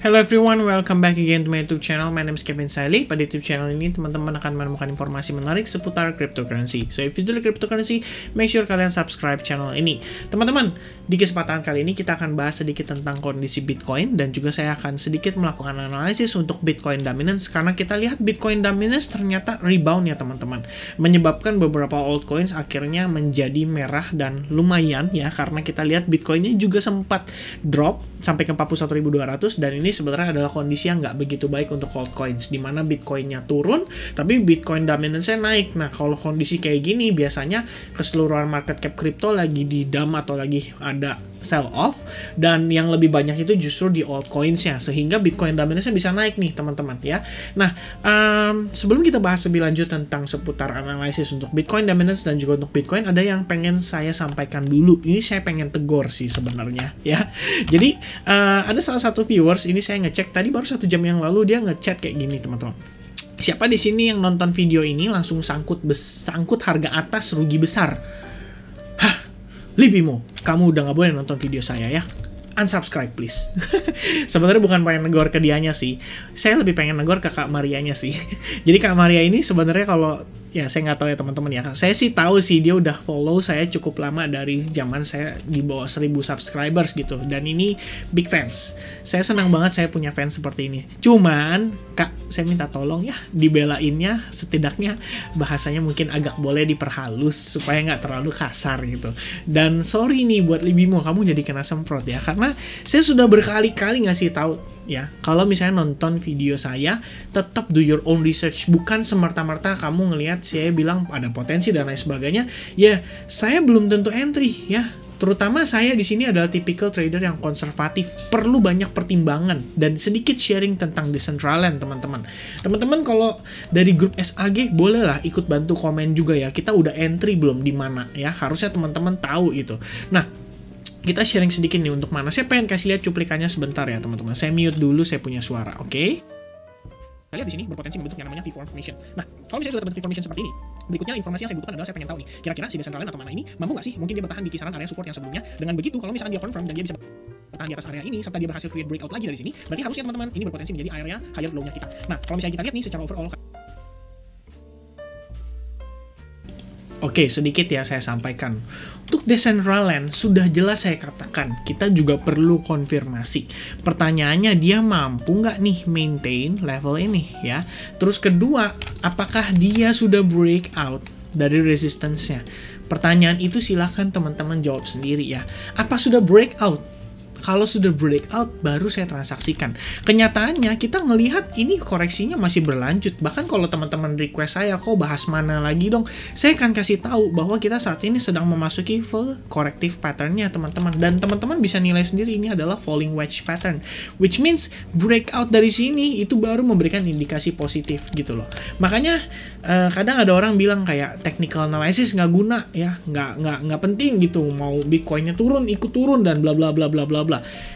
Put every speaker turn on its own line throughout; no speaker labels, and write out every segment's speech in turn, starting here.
Hello everyone, welcome back again to my YouTube channel. My name is Kevin Sailey. Pada YouTube channel ini, teman-teman akan menemukan informasi menarik seputar cryptocurrency. So, if you do like cryptocurrency, make sure kalian subscribe channel ini. Teman-teman, di kesempatan kali ini kita akan bahas sedikit tentang kondisi Bitcoin dan juga saya akan sedikit melakukan analisis untuk Bitcoin dominance karena kita lihat Bitcoin dominance ternyata rebound ya teman-teman. Menyebabkan beberapa altcoins akhirnya menjadi merah dan lumayan ya karena kita lihat Bitcoinnya juga sempat drop sampai ke 41.200 dan ini sebenarnya adalah kondisi yang nggak begitu baik untuk altcoins di mana Bitcoinnya turun tapi Bitcoin dominance-nya naik. Nah kalau kondisi kayak gini biasanya keseluruhan market cap crypto lagi di dump atau lagi ada sell off dan yang lebih banyak itu justru di altcoins-nya sehingga Bitcoin dominance-nya bisa naik nih teman-teman ya. Nah sebelum kita bahas lebih lanjut tentang seputar analisis untuk Bitcoin dominance dan juga untuk Bitcoin ada yang pengen saya sampaikan dulu. Ini saya pengen tegur sih sebenarnya ya. Jadi ada salah satu viewers ini saya ngecek tadi baru 1 jam yang lalu dia ngechat kayak gini teman-teman. Siapa di sini yang nonton video ini langsung sangkut harga atas rugi besar? Hah, Libimo, kamu udah nggak boleh nonton video saya ya. Unsubscribe please. Sebenarnya bukan pengen negor ke dianya sih. Saya lebih pengen negor ke Kak Marianya sih. Jadi Kak Maria ini sebenarnya kalau ya saya nggak tahu ya teman-teman ya. Saya sih tahu sih dia udah follow saya cukup lama dari zaman saya di bawah 1000 subscribers gitu. Dan ini big fans. Saya senang banget saya punya fans seperti ini. Cuman Kak, saya minta tolong ya dibelainnya setidaknya bahasanya mungkin agak boleh diperhalus supaya nggak terlalu kasar gitu. Dan sorry nih buat Libimo kamu jadi kena semprot ya karena saya sudah berkali-kali ngasih tahu ya, kalau misalnya nonton video saya, tetap do your own research. Bukan semerta-merta kamu ngelihat saya bilang ada potensi dan lain sebagainya. Ya, saya belum tentu entry ya. Terutama saya di sini adalah tipikal trader yang konservatif, perlu banyak pertimbangan dan sedikit sharing tentang Decentraland teman-teman. Teman-teman kalau dari grup SAG bolehlah ikut bantu komen juga ya. Kita udah entry belum di mana ya? Harusnya teman-teman tahu itu. Nah, kita sharing sedikit nih untuk mana. Saya pengen kasih lihat cuplikannya sebentar ya teman-teman. Saya mute dulu saya punya suara, oke? Kita lihat di sini berpotensi membentuk yang namanya V-formation. Nah, kalau misalnya sudah terbentuk V-formation seperti ini, berikutnya informasi yang saya butuhkan adalah saya pengen tahu nih, kira-kira si Decentraland atau mana ini mampu nggak sih? Mungkin dia bertahan di kisaran area support yang sebelumnya. Dengan begitu, kalau misalkan dia confirm dan dia bisa bertahan di atas area ini, serta dia berhasil create breakout lagi dari sini, berarti harusnya teman-teman ini berpotensi menjadi area higher low-nya kita. Nah, kalau misalnya kita lihat nih secara overall. Oke, sedikit ya saya sampaikan. Untuk Decentraland, sudah jelas saya katakan, kita juga perlu konfirmasi. Pertanyaannya, dia mampu nggak nih maintain level ini ya? Terus kedua, apakah dia sudah breakout dari resistance-nya? Pertanyaan itu silahkan teman-teman jawab sendiri ya. Apa sudah breakout? Kalau sudah breakout, baru saya transaksikan. Kenyataannya, kita ngelihat ini koreksinya masih berlanjut. Bahkan kalau teman-teman request saya, kok bahas mana lagi dong? Saya akan kasih tahu bahwa kita saat ini sedang memasuki full corrective pattern-nya, teman-teman. Dan teman-teman bisa nilai sendiri ini adalah falling wedge pattern. Which means, breakout dari sini, itu baru memberikan indikasi positif gitu loh. Makanya, kadang ada orang bilang kayak technical analysis nggak guna ya, nggak penting gitu. Mau Bitcoin-nya turun, ikut turun, dan bla bla bla bla bla bla.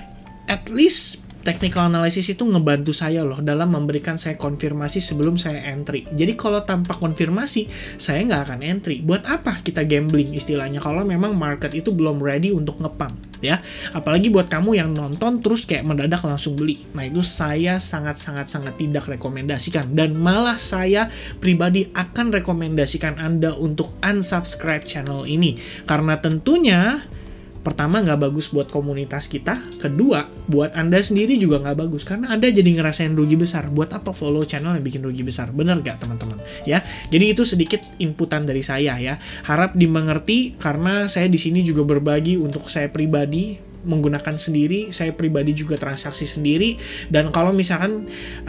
At least technical analysis itu ngebantu saya loh dalam memberikan saya konfirmasi sebelum saya entry. Jadi kalau tanpa konfirmasi saya nggak akan entry. Buat apa kita gambling istilahnya kalau memang market itu belum ready untuk ngepump ya. Apalagi buat kamu yang nonton terus kayak mendadak langsung beli. Nah itu saya sangat tidak rekomendasikan dan malah saya pribadi akan rekomendasikan Anda untuk unsubscribe channel ini karena tentunya pertama nggak bagus buat komunitas kita, kedua buat Anda sendiri juga nggak bagus karena Anda jadi ngerasain rugi besar. Buat apa follow channel yang bikin rugi besar? Bener nggak teman-teman? Ya, jadi itu sedikit inputan dari saya ya. Harap dimengerti karena saya di sini juga berbagi untuk saya pribadi menggunakan sendiri, saya pribadi juga transaksi sendiri dan kalau misalkan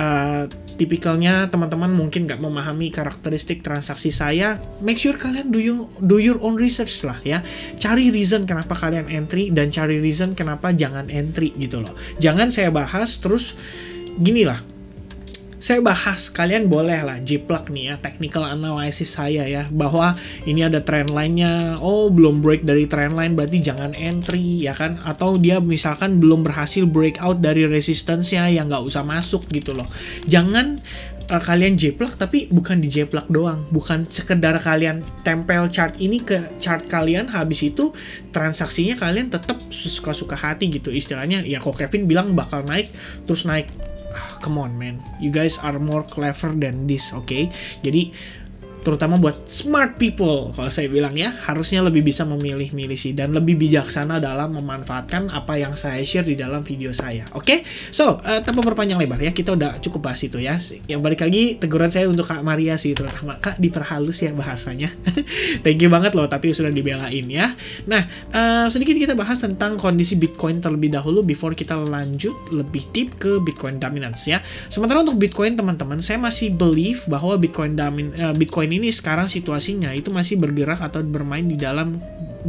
tipikalnya teman-teman mungkin nggak memahami karakteristik transaksi saya, make sure kalian do your own research lah ya, cari reason kenapa kalian entry dan cari reason kenapa jangan entry gitu loh. Jangan saya bahas terus gini lah, saya bahas, kalian boleh lah jiplak nih ya technical analysis saya ya bahwa ini ada trend line-nya, oh belum break dari trend line berarti jangan entry ya kan, atau dia misalkan belum berhasil breakout dari resistance-nya ya nggak usah masuk gitu loh. Jangan kalian jeplak, tapi bukan di jeplak doang, bukan sekedar kalian tempel chart ini ke chart kalian, habis itu transaksinya kalian tetap suka-suka hati gitu istilahnya. Ya kok Kevin bilang bakal naik terus naik, come on man, you guys are more clever than this, okay? Jadi terutama buat smart people, kalau saya bilang ya, harusnya lebih bisa memilih-milih sih, dan lebih bijaksana dalam memanfaatkan apa yang saya share di dalam video saya. Oke? So, tanpa berpanjang lebar ya, kita udah cukup bahas itu ya. Yang balik lagi, teguran saya untuk Kak Maria sih, terutama Kak, diperhalus ya bahasanya. Thank you banget loh, tapi sudah dibelain ya. Nah, sedikit kita bahas tentang kondisi Bitcoin terlebih dahulu, before kita lanjut lebih deep ke Bitcoin dominance ya. Sementara untuk Bitcoin teman-teman, saya masih believe bahwa Bitcoin ini sekarang situasinya itu masih bergerak atau bermain di dalam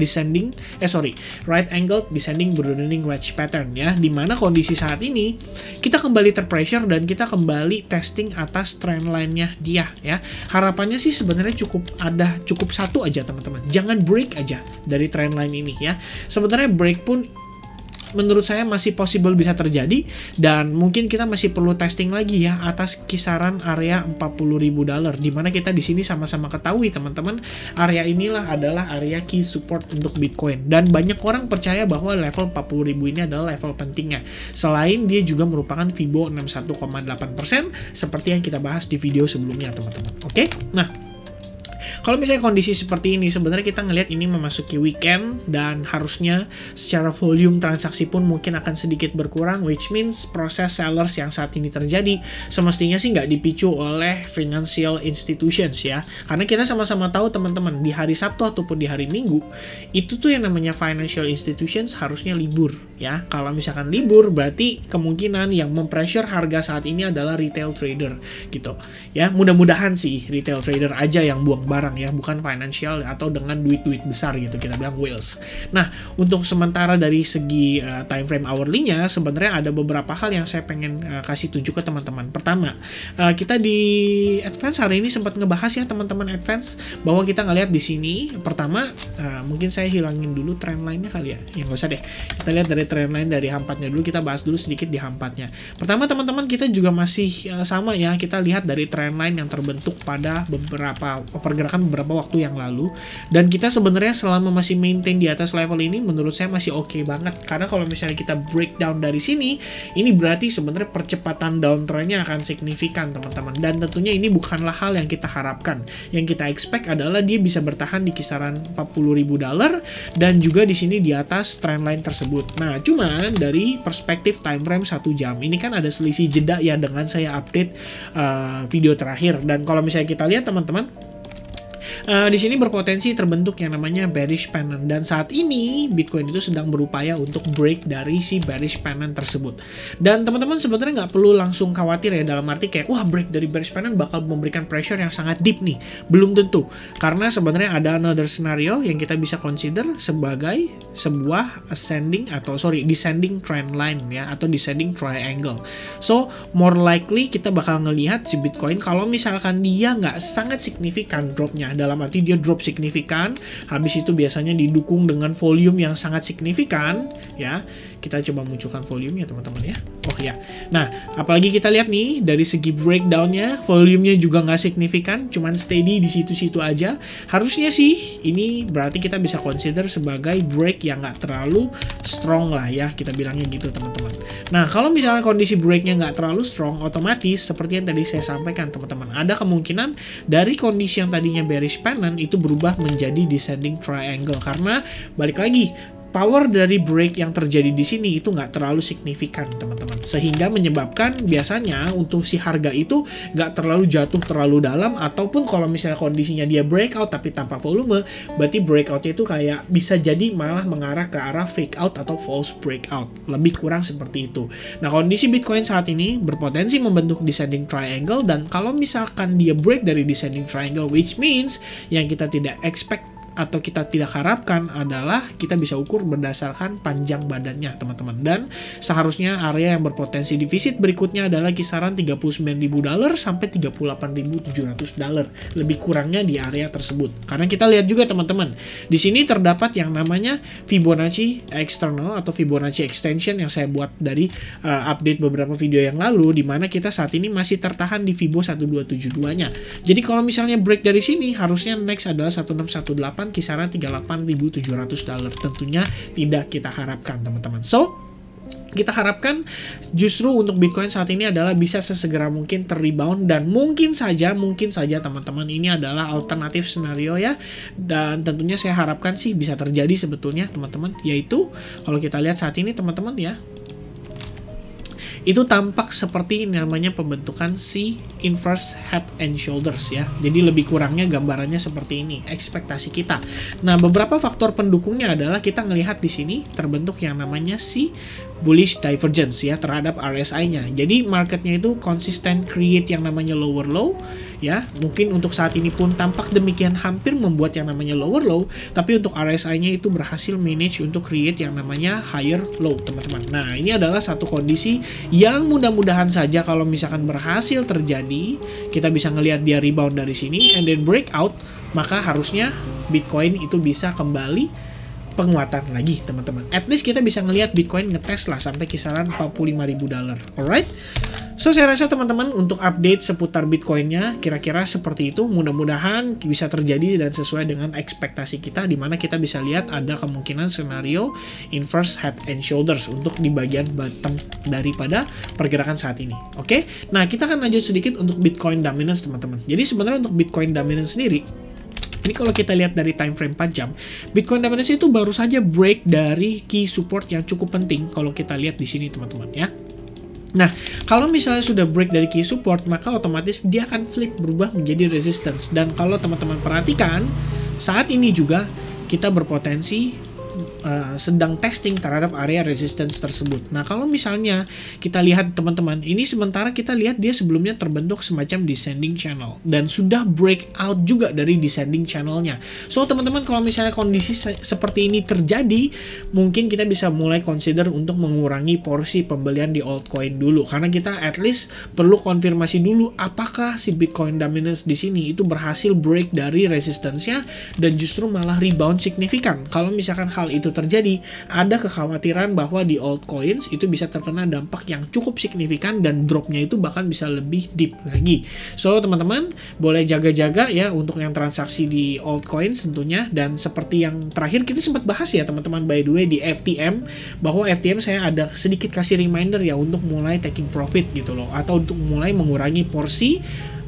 right angle descending broadening wedge pattern ya, dimana kondisi saat ini kita kembali terpressure dan kita kembali testing atas trend line-nya dia ya. Harapannya sih sebenarnya cukup satu aja teman-teman, jangan break aja dari trend line ini ya. Sebenarnya break pun menurut saya masih possible bisa terjadi, dan mungkin kita masih perlu testing lagi ya atas kisaran area $40.000, dimana kita di sini sama-sama ketahui teman-teman, area inilah adalah area key support untuk Bitcoin, dan banyak orang percaya bahwa level 40.000 ini adalah level pentingnya. Selain dia juga merupakan Fibo 61,8% seperti yang kita bahas di video sebelumnya teman-teman. Oke? Nah, kalau misalnya kondisi seperti ini, sebenarnya kita ngelihat ini memasuki weekend, dan harusnya secara volume transaksi pun mungkin akan sedikit berkurang, which means proses sellers yang saat ini terjadi semestinya sih nggak dipicu oleh financial institutions ya. Karena kita sama-sama tahu teman-teman, di hari Sabtu ataupun di hari Minggu, itu tuh yang namanya financial institutions harusnya libur ya. Kalau misalkan libur, berarti kemungkinan yang mempressure harga saat ini adalah retail trader gitu ya. Mudah-mudahan sih retail trader aja yang buang barang ya, bukan financial atau dengan duit-duit besar gitu, kita bilang whales. Nah, untuk sementara dari segi time frame hourly-nya, sebenarnya ada beberapa hal yang saya pengen kasih tunjuk ke teman-teman. Pertama, kita di advance hari ini sempat ngebahas ya teman-teman advance, bahwa kita ngelihat di sini pertama, mungkin saya hilangin dulu trend line-nya kali ya. Ya nggak usah deh. Kita lihat dari trend line dari H4-nya dulu, kita bahas dulu sedikit di H4-nya. Pertama teman-teman, kita juga masih sama ya, kita lihat dari trend line yang terbentuk pada beberapa pergerakan beberapa waktu yang lalu, dan kita sebenarnya selama masih maintain di atas level ini menurut saya masih oke banget. Karena kalau misalnya kita breakdown dari sini, ini berarti sebenarnya percepatan downtrendnya akan signifikan teman-teman, dan tentunya ini bukanlah hal yang kita harapkan. Yang kita expect adalah dia bisa bertahan di kisaran $40.000 dan juga di sini di atas trend line tersebut. Nah, cuman dari perspektif time frame 1 jam ini kan ada selisih jeda ya dengan saya update video terakhir, dan kalau misalnya kita lihat teman-teman, di sini berpotensi terbentuk yang namanya bearish pennant, dan saat ini Bitcoin itu sedang berupaya untuk break dari si bearish pennant tersebut. Dan teman-teman sebenarnya nggak perlu langsung khawatir ya, dalam arti kayak wah break dari bearish pennant bakal memberikan pressure yang sangat deep nih. Belum tentu, karena sebenarnya ada another scenario yang kita bisa consider sebagai sebuah descending trend line ya, atau descending triangle. So more likely kita bakal ngelihat si Bitcoin kalau misalkan dia nggak sangat signifikan dropnya, dalam arti dia drop signifikan, habis itu biasanya didukung dengan volume yang sangat signifikan ya. Kita coba munculkan volume ya teman-teman ya. Oh ya, nah apalagi kita lihat nih dari segi breakdownnya, volumenya juga nggak signifikan, cuman steady di situ-situ aja. Harusnya sih ini berarti kita bisa consider sebagai break yang nggak terlalu strong lah ya, kita bilangnya gitu teman-teman. Nah, kalau misalnya kondisi breaknya nggak terlalu strong, otomatis seperti yang tadi saya sampaikan teman-teman, ada kemungkinan dari kondisi yang tadinya bearish pennant itu berubah menjadi descending triangle, karena balik lagi power dari break yang terjadi di sini itu nggak terlalu signifikan teman-teman, sehingga menyebabkan biasanya untuk si harga itu nggak terlalu jatuh terlalu dalam, ataupun kalau misalnya kondisinya dia breakout tapi tanpa volume, berarti breakoutnya itu kayak bisa jadi malah mengarah ke arah fake out atau false breakout, lebih kurang seperti itu. Nah, kondisi Bitcoin saat ini berpotensi membentuk descending triangle, dan kalau misalkan dia break dari descending triangle, which means yang kita tidak expect atau kita tidak harapkan adalah kita bisa ukur berdasarkan panjang badannya teman-teman. Dan seharusnya area yang berpotensi defisit berikutnya adalah kisaran $39.000 sampai $38.700, lebih kurangnya di area tersebut. Karena kita lihat juga teman-teman, di sini terdapat yang namanya Fibonacci external atau Fibonacci extension yang saya buat dari update beberapa video yang lalu, di mana kita saat ini masih tertahan di Fibo 1272-nya. Jadi kalau misalnya break dari sini, harusnya next adalah 1618 kisaran $38.700. Tentunya tidak kita harapkan teman-teman. So, kita harapkan justru untuk Bitcoin saat ini adalah bisa sesegera mungkin terrebound, dan mungkin saja teman-teman ini adalah alternatif scenario ya. Dan tentunya saya harapkan sih bisa terjadi sebetulnya teman-teman, yaitu kalau kita lihat saat ini teman-teman ya, itu tampak seperti namanya pembentukan si inverse head and shoulders ya. Jadi lebih kurangnya gambarannya seperti ini ekspektasi kita. Nah, beberapa faktor pendukungnya adalah kita ngelihat di sini terbentuk yang namanya si bullish divergence ya terhadap RSI-nya. Jadi marketnya itu konsisten create yang namanya lower low ya. Mungkin untuk saat ini pun tampak demikian, hampir membuat yang namanya lower low, tapi untuk RSI-nya itu berhasil manage untuk create yang namanya higher low teman-teman. Nah, ini adalah satu kondisi yang mudah-mudahan saja kalau misalkan berhasil terjadi, kita bisa ngelihat dia rebound dari sini and then breakout, maka harusnya Bitcoin itu bisa kembali penguatan lagi teman-teman. At least kita bisa ngelihat Bitcoin ngetes lah sampai kisaran $45.000. Alright. So saya rasa teman-teman untuk update seputar Bitcoinnya kira-kira seperti itu. Mudah-mudahan bisa terjadi dan sesuai dengan ekspektasi kita, di mana kita bisa lihat ada kemungkinan skenario inverse head and shoulders untuk di bagian bottom daripada pergerakan saat ini. Oke. Nah, kita akan lanjut sedikit untuk Bitcoin dominance teman-teman. Jadi sebenarnya untuk Bitcoin dominance sendiri, ini kalau kita lihat dari time frame 4 jam, Bitcoin dominance itu baru saja break dari key support yang cukup penting kalau kita lihat di sini teman-teman ya. Nah, kalau misalnya sudah break dari key support, maka otomatis dia akan flip berubah menjadi resistance. Dan kalau teman-teman perhatikan, saat ini juga kita berpotensi sedang testing terhadap area resistance tersebut. Nah, kalau misalnya kita lihat teman-teman, ini sementara kita lihat dia sebelumnya terbentuk semacam descending channel dan sudah breakout juga dari descending channelnya. So, teman-teman, kalau misalnya kondisi seperti ini terjadi, mungkin kita bisa mulai consider untuk mengurangi porsi pembelian di altcoin dulu, karena kita at least perlu konfirmasi dulu apakah si Bitcoin dominance di sini itu berhasil break dari resistance-nya dan justru malah rebound signifikan. Kalau misalkan hal itu terjadi, ada kekhawatiran bahwa di altcoins itu bisa terkena dampak yang cukup signifikan dan dropnya itu bahkan bisa lebih deep lagi. So, teman-teman boleh jaga-jaga ya untuk yang transaksi di altcoins tentunya. Dan seperti yang terakhir kita sempat bahas ya teman-teman, by the way, di FTM, bahwa FTM saya ada sedikit kasih reminder ya untuk mulai taking profit gitu loh, atau untuk mulai mengurangi porsi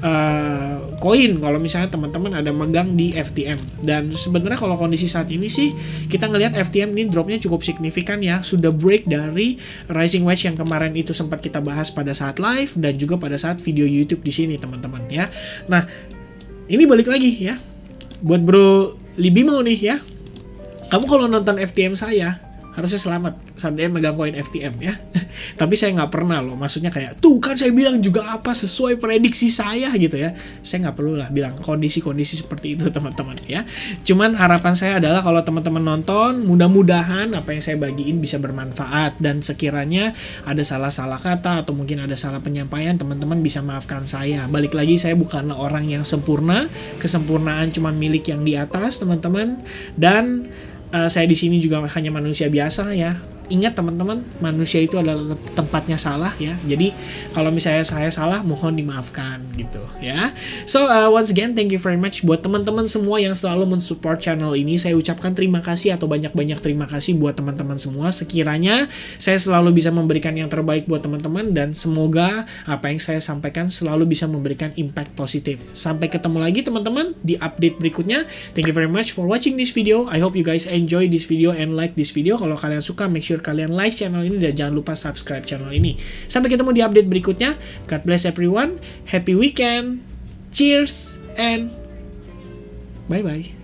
koin kalau misalnya teman-teman ada megang di FTM. Dan sebenarnya kalau kondisi saat ini sih kita ngelihat FTM ini dropnya cukup signifikan ya, sudah break dari rising wedge yang kemarin itu sempat kita bahas pada saat live dan juga pada saat video YouTube di sini teman-teman ya. Nah, ini balik lagi ya buat Bro Libimo nih ya, kamu kalau nonton FTM saya harusnya selamat saat dia megang koin FTM ya. Tapi saya nggak pernah loh, maksudnya kayak tuh kan saya bilang juga apa sesuai prediksi saya gitu ya. Saya nggak perlu lah bilang kondisi-kondisi seperti itu teman-teman ya. Cuman harapan saya adalah kalau teman-teman nonton, mudah-mudahan apa yang saya bagiin bisa bermanfaat, dan sekiranya ada salah-salah kata atau mungkin ada salah penyampaian, teman-teman bisa maafkan saya. Balik lagi, saya bukanlah orang yang sempurna, kesempurnaan cuma milik yang di atas teman-teman. Dan saya di sini juga hanya manusia biasa ya. Ingat teman-teman, manusia itu adalah tempatnya salah ya. Jadi kalau misalnya saya salah, mohon dimaafkan gitu ya. So once again, thank you very much buat teman-teman semua yang selalu mensupport channel ini. Saya ucapkan terima kasih atau banyak-banyak terima kasih buat teman-teman semua. Sekiranya saya selalu bisa memberikan yang terbaik buat teman-teman, dan semoga apa yang saya sampaikan selalu bisa memberikan impact positif. Sampai ketemu lagi teman-teman di update berikutnya. Thank you very much for watching this video. I hope you guys enjoy this video and like this video. Kalau kalian suka, make sure kalian like channel ini dan jangan lupa subscribe channel ini. Sampai ketemu di update berikutnya. God bless everyone. Happy weekend. Cheers and bye-bye.